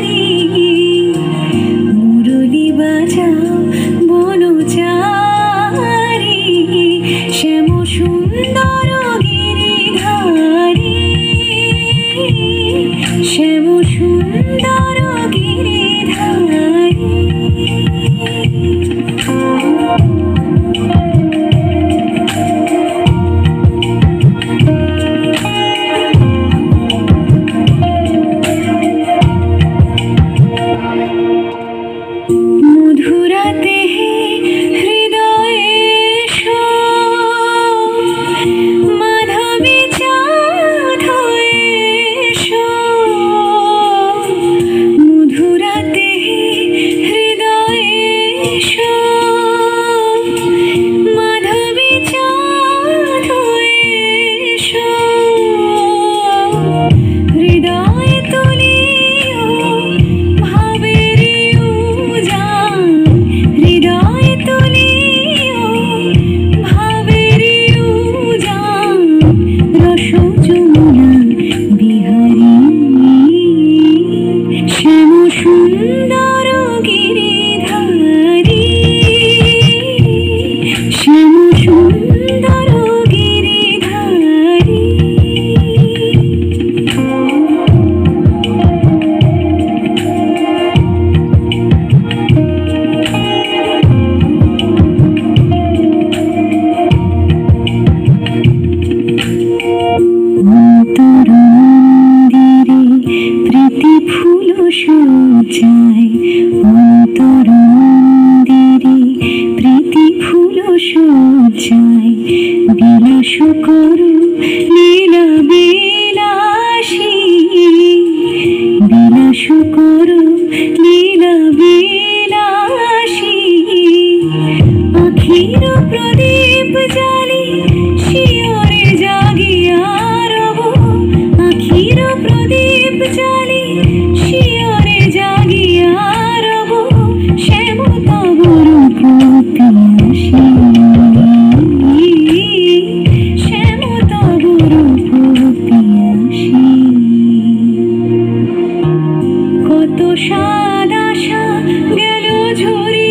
মুরলি বাজাও বনচারী, শ্যাম সুন্দর গিরিধারী, শ্যাম সুন্দর গিরিধারী। মধুরাতে হৃদয়ে মাধবী চাঁদ হয়ে এসো, মধুরাতে হৃদয়ে মাধবী চাঁদ হয়ে এসো, হৃদয়ে তুলিও ভাবের উজান, হৃদয়ে তুলিও ভাবের উজান, রস যমুনা বিহারী, শ্যাম সুন্দর গিরিধারী, শ্যাম সুন্দর গিরিধারী। অন্তর মন্দিরে প্রীতি ফুল সজ্জায়, অন্তর মন্দিরে প্রীতি ফুল সজ্জায়, বিলাস করো লীলা বিলাসী, বিলাস করো লীলা বিলাসী, আখির প্রদীপ জালি শিয়রে জাগিয়া রব, আখির প্রদীপ জালি শিয়রে জাগিয়া রব, শ্যাম তব রূপ পিয়াসী, শ্যাম তব রূপ পিয়াসী। কত সাদ আশা গেল ঝরি